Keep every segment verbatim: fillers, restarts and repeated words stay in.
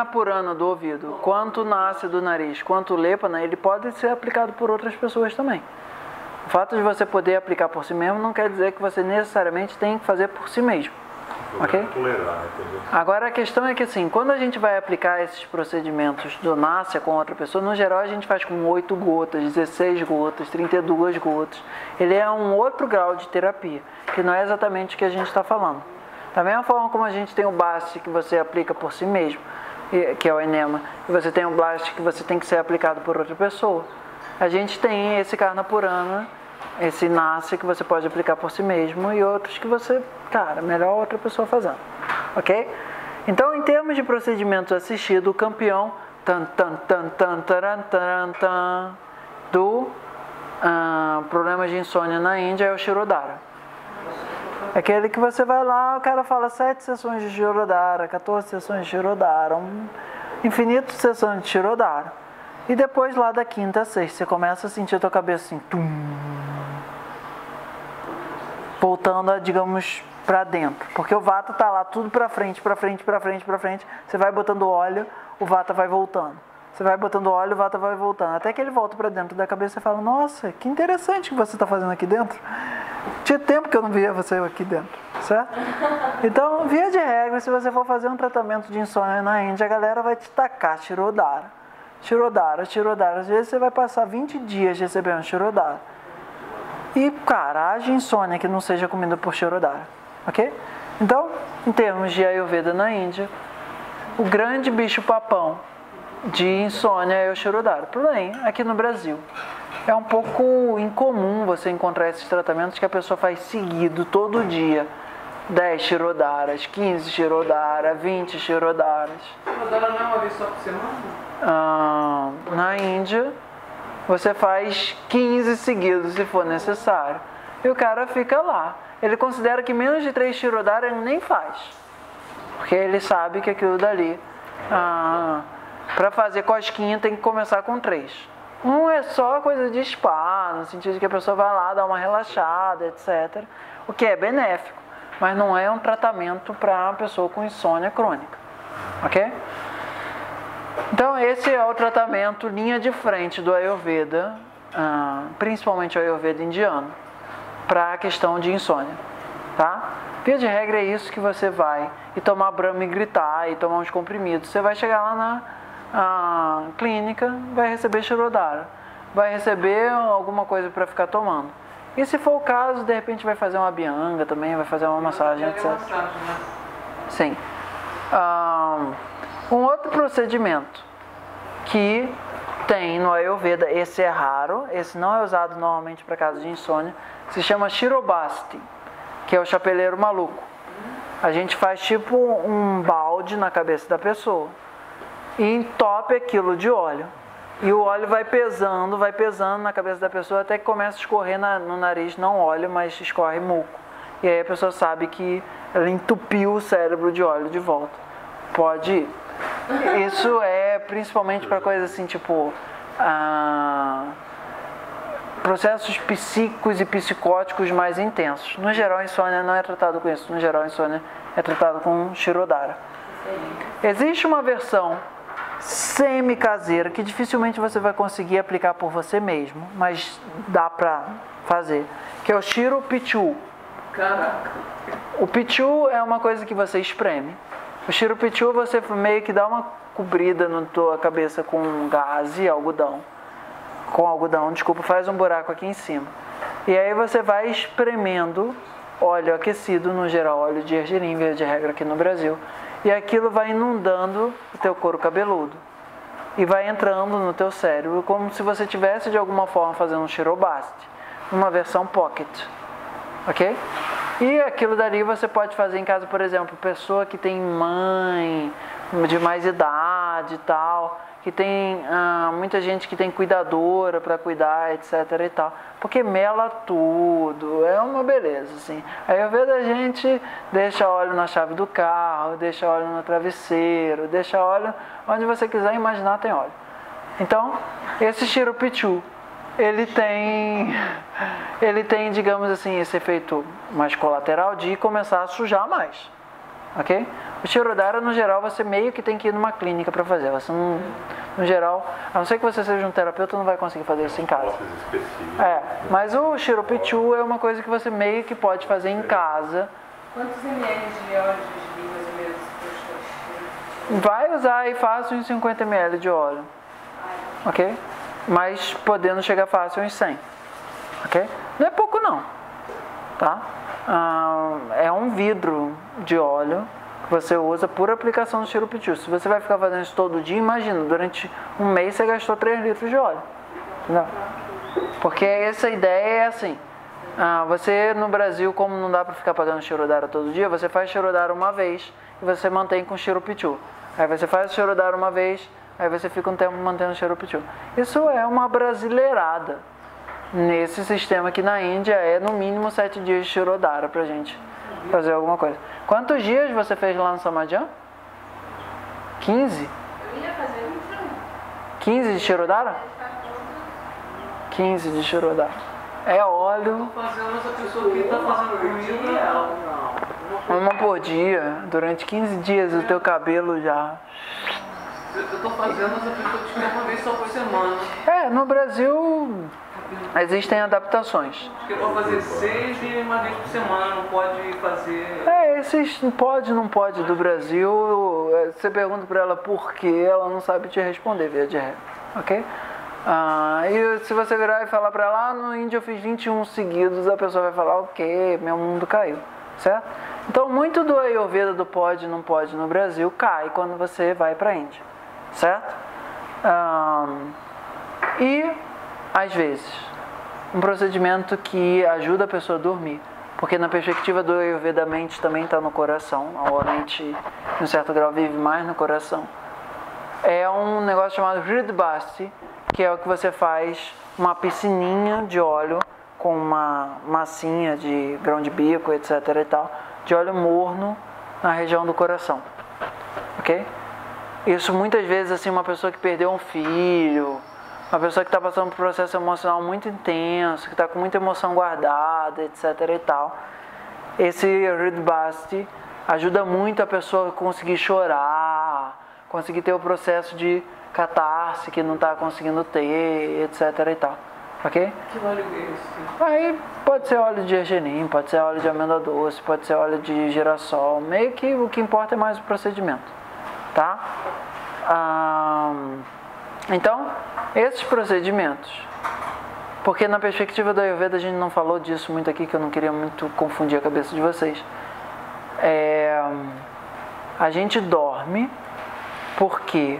Karna Purana do ouvido, quanto nasce do nariz, quanto Lepana, ele pode ser aplicado por outras pessoas também. O fato de você poder aplicar por si mesmo não quer dizer que você necessariamente tem que fazer por si mesmo. Ok? Agora a questão é que assim, quando a gente vai aplicar esses procedimentos do Nasya com outra pessoa, no geral a gente faz com oito gotas, dezesseis gotas, trinta e duas gotas. Ele é um outro grau de terapia, que não é exatamente o que a gente está falando. Da mesma forma como a gente tem o Basti que você aplica por si mesmo, que é o enema, e você tem o Blast que você tem que ser aplicado por outra pessoa, a gente tem esse Karna Purana, esse Nasya que você pode aplicar por si mesmo e outros que você, cara, melhor outra pessoa fazendo, ok? Então, em termos de procedimentos assistidos, o campeão tan, tan, tan, tan, taran, taran, tan, do uh, problema de insônia na Índia é o Shirodhara. Aquele que você vai lá, o cara fala sete sessões de Shirodhara, quatorze sessões de Shirodhara, um infinito sessões de Shirodhara. E depois lá da quinta a sexta, você começa a sentir a tua cabeça assim, tum, voltando, digamos, para dentro. Porque o Vata tá lá tudo para frente, para frente, para frente, para frente. Você vai botando óleo, o Vata vai voltando. Você vai botando óleo, o Vata vai voltando. Até que ele volta para dentro da cabeça e fala, nossa, que interessante que você está fazendo aqui dentro. Tinha tempo que eu não via você aqui dentro, certo? Então, via de regra, se você for fazer um tratamento de insônia na Índia, a galera vai te tacar Shirodhara. Shirodhara, Shirodhara. Às vezes você vai passar vinte dias recebendo Shirodhara. E, cara, haja insônia que não seja comida por Shirodhara. Ok? Então, em termos de Ayurveda na Índia, o grande bicho-papão de insônia é o Shirodhara. Porém, aqui no Brasil, é um pouco incomum você encontrar esses tratamentos que a pessoa faz seguido, todo dia. dez Shirodharas, quinze Shirodharas, vinte Shirodharas. Shirodhara não é uma vez só por semana? Ah, na Índia, você faz quinze seguidos se for necessário. E o cara fica lá. Ele considera que menos de três Shirodhara ele nem faz. Porque ele sabe que aquilo dali, ah, para fazer cosquinha, tem que começar com três. Um é só coisa de spa, no sentido de que a pessoa vai lá, dá uma relaxada, etcétera. O que é benéfico, mas não é um tratamento para uma pessoa com insônia crônica. Ok? Então, esse é o tratamento linha de frente do Ayurveda, ah, principalmente o Ayurveda indiano, para a questão de insônia, tá? Via de regra é isso que você vai, e tomar Brahma e gritar, e tomar uns comprimidos. Você vai chegar lá na a clínica, vai receber Shirodhara, vai receber alguma coisa para ficar tomando. E se for o caso, de repente vai fazer uma Abhyanga também, vai fazer uma massagem, etcétera. Sim. Um outro procedimento que tem no Ayurveda, esse é raro, esse não é usado normalmente para casos de insônia, se chama Shirobasti, que é o chapeleiro maluco. A gente faz tipo um balde na cabeça da pessoa e entope aquilo de óleo. E o óleo vai pesando, vai pesando na cabeça da pessoa até que começa a escorrer na, no nariz, não óleo, mas escorre muco. E aí a pessoa sabe que ela entupiu o cérebro de óleo de volta. Pode ir. Isso é principalmente para coisas assim, tipo ah, processos psíquicos e psicóticos mais intensos. No geral, a insônia não é tratado com isso. No geral, a insônia é tratado com Shirodhara. Existe uma versão semi-caseira que dificilmente você vai conseguir aplicar por você mesmo, mas dá pra fazer, que é o Shiro Pichu. Caraca. O Pichu é uma coisa que você espreme. O Shiro Pichu você meio que dá uma cobrida na tua cabeça com gás e algodão. Com algodão, desculpa, faz um buraco aqui em cima. E aí você vai espremendo óleo aquecido, no geral óleo de gergelim, via de regra aqui no Brasil. E aquilo vai inundando o teu couro cabeludo. E vai entrando no teu cérebro, como se você tivesse de alguma forma fazendo um Shirobasti, uma versão pocket. Ok? E aquilo dali você pode fazer em casa, por exemplo, pessoa que tem mãe de mais idade e tal, que tem ah, muita gente que tem cuidadora para cuidar, etc e tal, porque mela tudo, é uma beleza, assim. Aí eu vejo a gente deixa óleo na chave do carro, deixa óleo no travesseiro, deixa óleo onde você quiser imaginar tem óleo. Então, esse Shiro Pichu, ele tem, ele tem, digamos assim, esse efeito mais colateral de começar a sujar mais, ok? O Shirodara, no geral, você meio que tem que ir numa clínica para fazer. Você não, no geral, a não ser que você seja um terapeuta, não vai conseguir fazer isso em casa. É, mas o Shiropichu é uma coisa que você meio que pode fazer em casa. Quantos mililitros de óleo de vinho mais ou menos? Vai usar aí fácil uns cinquenta mililitros de óleo. Ok? Mas podendo chegar fácil uns cem. Ok? Não é pouco não. Tá? Ah, é um vidro de óleo que você usa por aplicação do Shiropichu. Se você vai ficar fazendo isso todo dia, imagina, durante um mês você gastou três litros de óleo. Entendeu? Porque essa ideia é assim. Ah, você no Brasil, como não dá para ficar pagando Shirodara todo dia, você faz Shirodara uma vez e você mantém com Shiropichu. Aí você faz Shirodara uma vez, aí você fica um tempo mantendo Shiropichu. Isso é uma brasileirada. Nesse sistema aqui na Índia é no mínimo sete dias de Shirodara pra gente fazer alguma coisa. Quantos dias você fez lá no Samadhan? quinze? Eu ia fazer vinte e um. quinze de Shirodara? quinze de Shirodara. É óleo. Tô fazendo essa pessoa que tá fazendo comida. Uma por dia, durante quinze dias o teu cabelo já. Eu tô fazendo essa pessoa que quer uma vez só por semana. É, no Brasil existem adaptações. Acho que é pra fazer seis e uma vez por semana, não pode fazer. É, esses pode, não pode do Brasil, você pergunta pra ela por quê, ela não sabe te responder, via de regra, ok? Ah, e se você virar e falar pra ela, ah, no Índia eu fiz vinte e um seguidos, a pessoa vai falar, ok, meu mundo caiu, certo? Então muito do Ayurveda do pode, não pode no Brasil cai quando você vai pra Índia, certo? Ah, e às vezes, um procedimento que ajuda a pessoa a dormir. Porque na perspectiva do Ayurveda, a mente também está no coração. A mente, em um certo grau, vive mais no coração. É um negócio chamado Hridbasti, que é o que você faz uma piscininha de óleo com uma massinha de grão de bico, etc e tal, de óleo morno na região do coração. Ok? Isso muitas vezes, assim, uma pessoa que perdeu um filho, uma pessoa que está passando por um processo emocional muito intenso, que está com muita emoção guardada, etc e tal. Esse Hridbasti ajuda muito a pessoa a conseguir chorar, conseguir ter o processo de catarse que não está conseguindo ter, etc e tal. Ok? Que óleo é esse? Aí pode ser óleo de gergelim, pode ser óleo de amêndoa doce, pode ser óleo de girassol. Meio que o que importa é mais o procedimento. Tá? Ah... Então, esses procedimentos, porque na perspectiva do Ayurveda a gente não falou disso muito aqui, que eu não queria muito confundir a cabeça de vocês. É, a gente dorme porque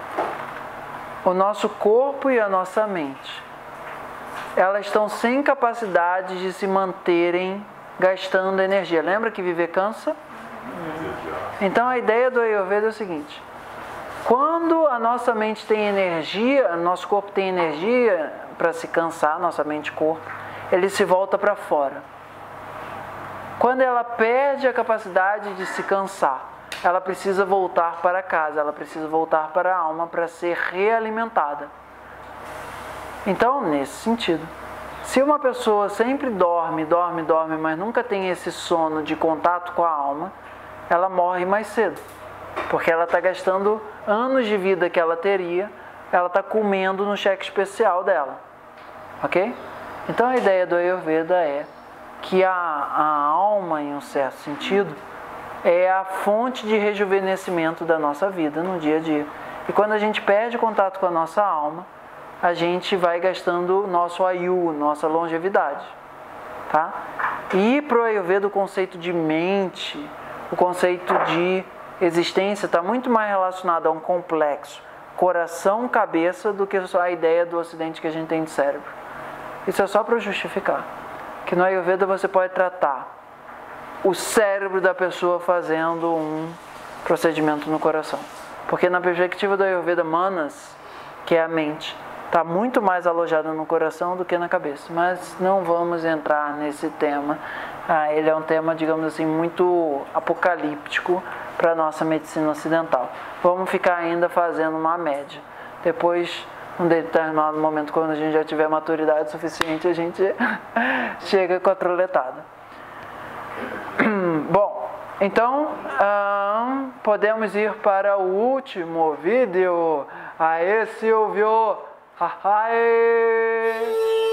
o nosso corpo e a nossa mente, elas estão sem capacidade de se manterem gastando energia. Lembra que viver cansa? Então a ideia do Ayurveda é o seguinte: quando a nossa mente tem energia, nosso corpo tem energia para se cansar, nossa mente e corpo, ele se volta para fora. Quando ela perde a capacidade de se cansar, ela precisa voltar para casa, ela precisa voltar para a alma para ser realimentada. Então, nesse sentido, se uma pessoa sempre dorme, dorme, dorme, mas nunca tem esse sono de contato com a alma, ela morre mais cedo. Porque ela está gastando anos de vida que ela teria, ela está comendo no cheque especial dela. Ok? Então a ideia do Ayurveda é que a, a alma, em um certo sentido, é a fonte de rejuvenescimento da nossa vida no dia a dia. E quando a gente perde contato com a nossa alma, a gente vai gastando nosso ayu, nossa longevidade. Tá? E para o Ayurveda o conceito de mente, o conceito de existência está muito mais relacionado a um complexo coração-cabeça do que só a ideia do ocidente que a gente tem de cérebro. Isso é só para justificar que no Ayurveda você pode tratar o cérebro da pessoa fazendo um procedimento no coração. Porque na perspectiva do Ayurveda, Manas, que é a mente, está muito mais alojada no coração do que na cabeça. Mas não vamos entrar nesse tema. Ah, ele é um tema, digamos assim, muito apocalíptico para a nossa medicina ocidental. Vamos ficar ainda fazendo uma média. Depois, num determinado momento, quando a gente já tiver maturidade suficiente, a gente chega com a troletada. Bom, então... Hum, podemos ir para o último vídeo. Aê, Silvio! Aê!